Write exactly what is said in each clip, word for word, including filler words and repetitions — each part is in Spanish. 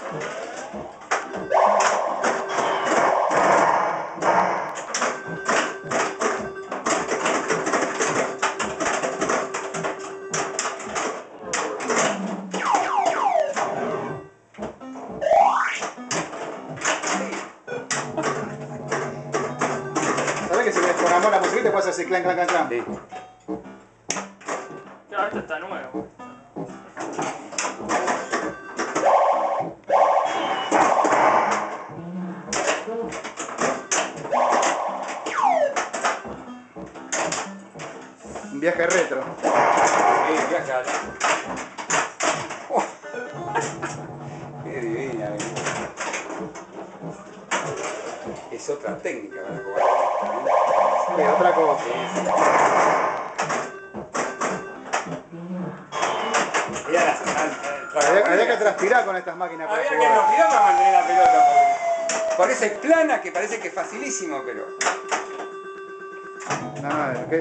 ¿Sabés que si le programás la musiquita puedes hacer clan, clan, clan, clan? Sí. No, esto está nuevo. Un viaje retro. Sí, viaje al... Oh. Qué divina, eh. Es otra técnica para jugar. Sí, otra cosa. Mirá las... Había, había que transpirar con estas máquinas para Había que jugar. transpirar para mantener la pelota. Porque parece plana, que parece que es facilísimo, pero... No, no, ¿qué?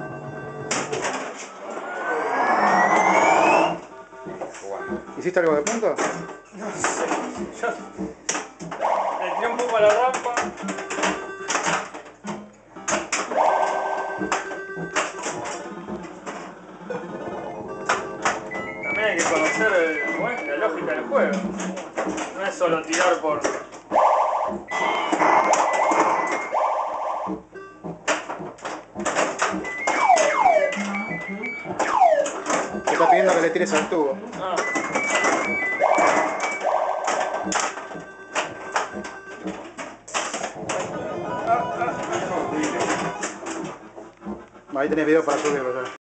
¿Hiciste algo de punto? No sé. Yo le tiré un poco a la rampa. También hay que conocer el, bueno, la lógica del juego. No es solo tirar por... Te está pidiendo que le tires al tubo. Ah. Ahí tenés video para subirlo.